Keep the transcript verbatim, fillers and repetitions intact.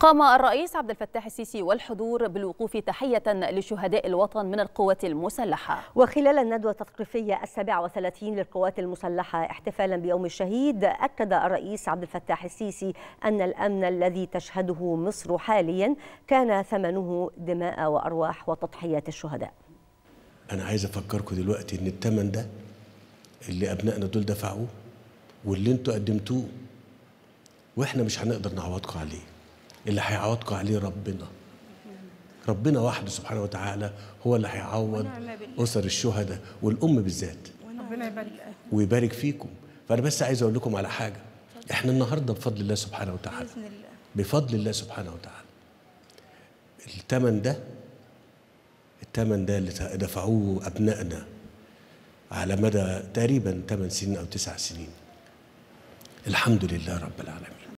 قام الرئيس عبد الفتاح السيسي والحضور بالوقوف تحية لشهداء الوطن من القوات المسلحة. وخلال الندوة التثقيفية السابعة وثلاثين للقوات المسلحة احتفالا بيوم الشهيد، أكد الرئيس عبد الفتاح السيسي أن الأمن الذي تشهده مصر حاليا كان ثمنه دماء وأرواح وتضحيات الشهداء. أنا عايز أفكركم دلوقتي إن الثمن ده اللي أبنائنا دول دفعوه واللي أنتوا قدمتوه، وإحنا مش هنقدر نعوضكم عليه. اللي هيعوضكم عليه ربنا ربنا وحده سبحانه وتعالى هو اللي هيعوض أسر الشهداء والأم بالذات. ربنا يبارك ويبارك فيكم. فأنا بس عايز أقول لكم على حاجة، إحنا النهاردة بفضل الله سبحانه وتعالى بفضل الله سبحانه وتعالى الثمن ده الثمن ده اللي دفعوه أبنائنا على مدى تقريبا ثمان سنين أو تسع سنين، الحمد لله رب العالمين.